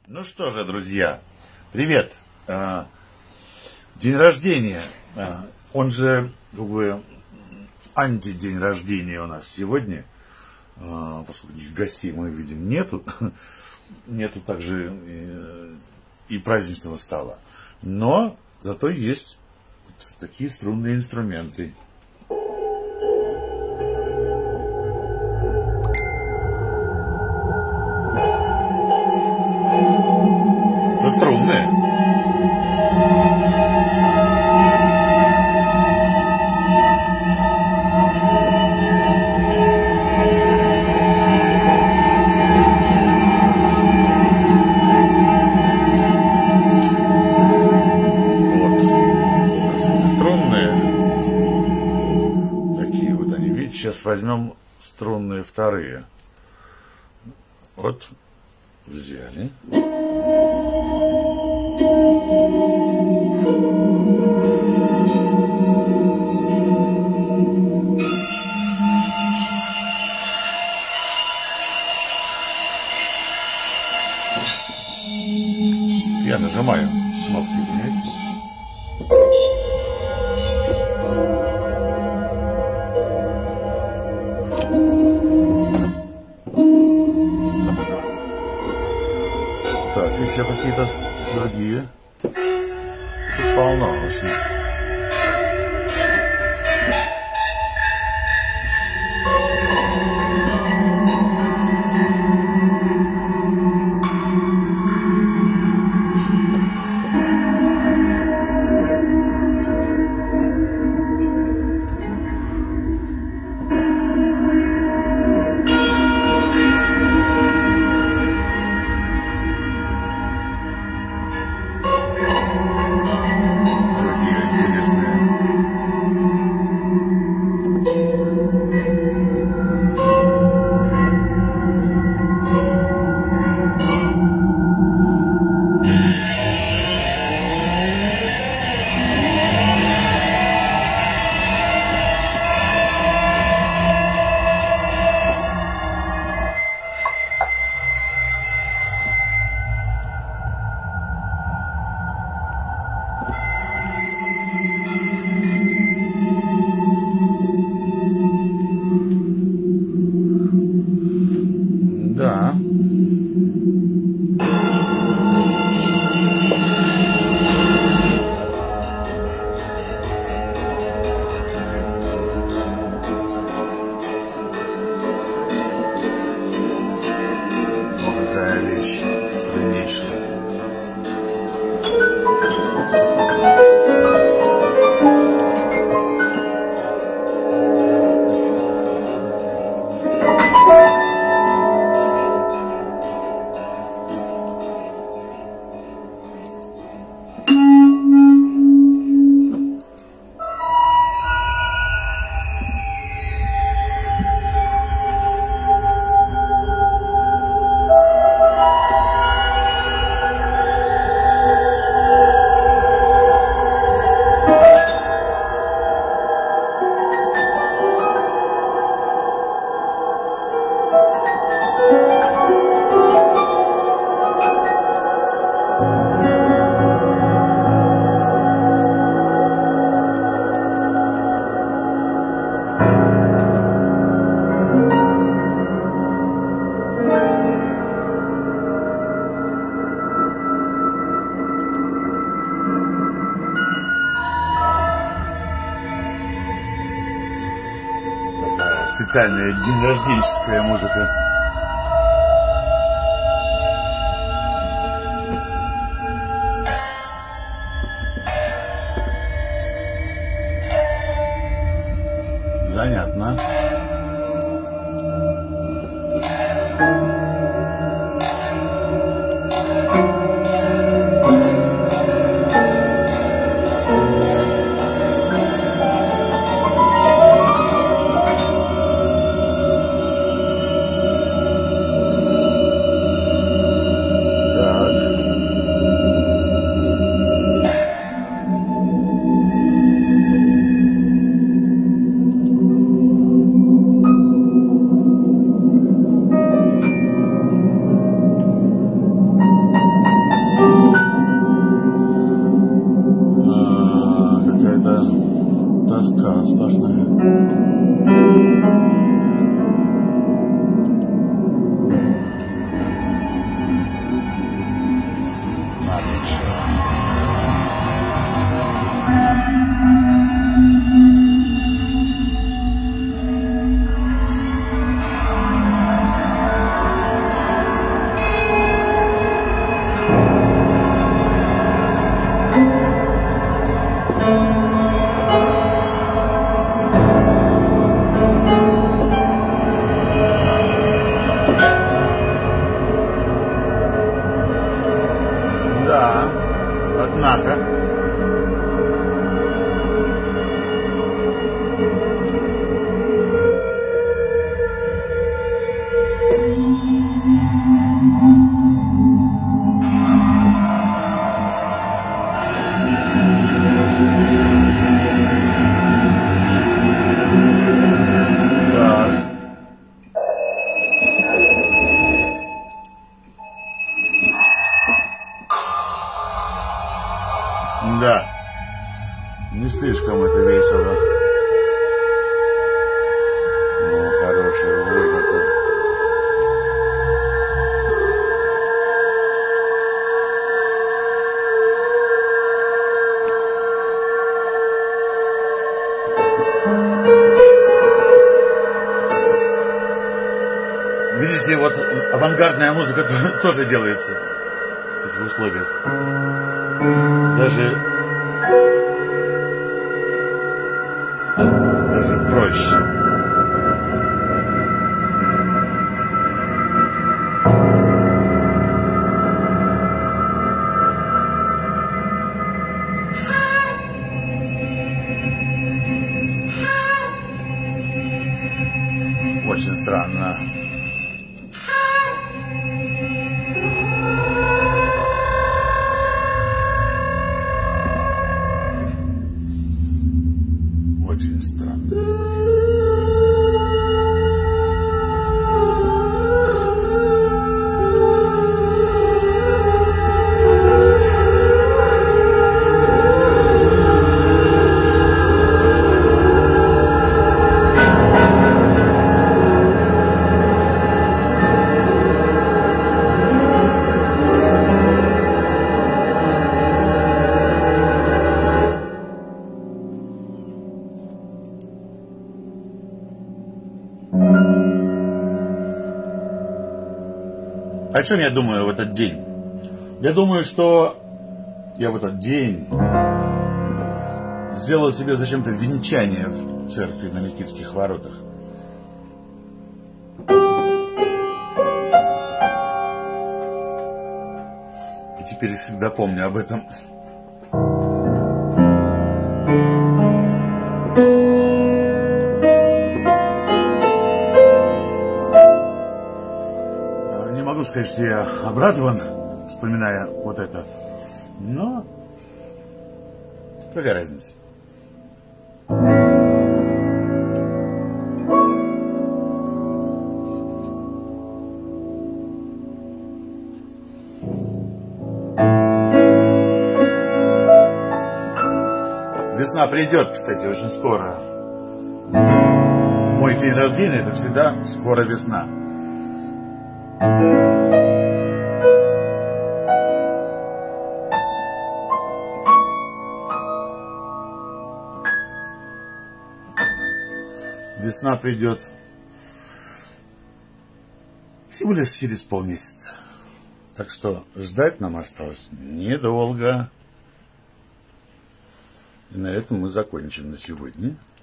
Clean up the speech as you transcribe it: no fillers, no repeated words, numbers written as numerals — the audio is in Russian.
Ну что же, друзья, привет. День рождения, он же как бы антидень рождения у нас сегодня, поскольку гостей мы видим нету также и праздничного стола, но зато есть вот такие струнные инструменты. Это струнные. Сейчас возьмем струнные вторые. Вот взяли. Я нажимаю кнопки, понимаете? Так, еще какие-то другие. Тут полно очень. Да. О, какая вещь страннейшая. Специальная деньрожденческая музыка. Занятно. однако. Да, не слишком это весело. О, хороший вой какой. Видите, вот авангардная музыка тоже делается в таких условиях. Даже проще. Очень странно. Очень странно. О чем я думаю в этот день? Я думаю, что я в этот день сделал себе зачем-то венчание в церкви на Никитских воротах. И теперь всегда помню об этом. Не могу сказать, что я обрадован, вспоминая вот это, но какая разница? Весна придет, кстати, очень скоро. Мой день рождения — это всегда скоро весна. Весна придет всего лишь через полмесяца. Так что ждать нам осталось недолго. И на этом мы закончим на сегодня.